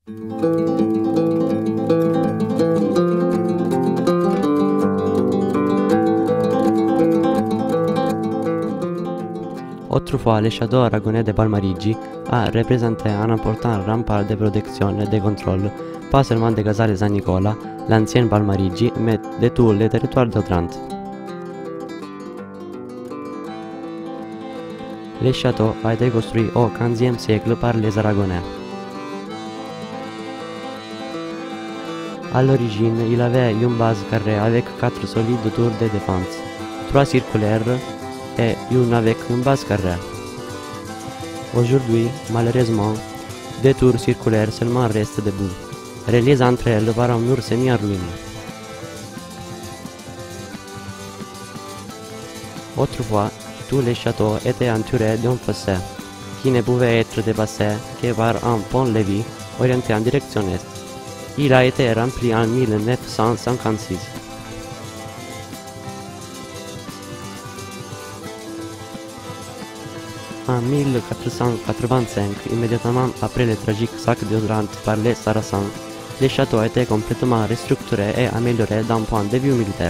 Autrefois, le château aragonais de Palmarigi a représenté un important rempart de protection et de contrôle, pas seulement de Casale San Nicola, l'ancienne Palmarigi, mais de tout le territoire d'Otrante. Le château a été construit au XVe siècle par les Aragonais. À l'origine, il avait une base carrée avec 4 solides tours de défense, 3 circulaires et une avec une base carrée. Aujourd'hui, malheureusement, 2 tours circulaires seulement restent debout, reliées entre elles par un mur semi en ruine. Autrefois, tous les châteaux étaient entourés d'un fossé, qui ne pouvait être dépassé que par un pont-levis orienté en direction est. Il a été rempli en 1956. En 1485, immédiatement après le tragique sac d'Otrante par les Sarrasins, le château a été complètement restructuré et amélioré d'un point de vue militaire.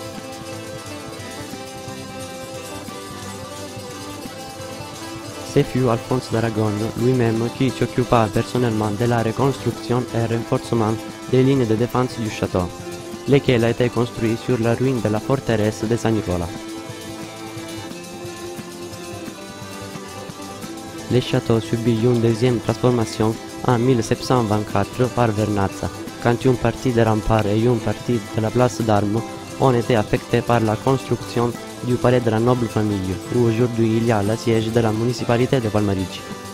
Ce fut Alphonse d'Aragon lui-même qui s'occupa personnellement de la reconstruction et renforcement des lignes de défense du château, lesquelles a été construit sur la ruine de la forteresse de San Nicola. Le château subit une deuxième transformation en 1724 par Vernazza, quand une partie des remparts et une partie de la place d'armes ont été affectés par la construction du palais de la noble famille, où aujourd'hui il y a le siège de la municipalité de Palmarigi.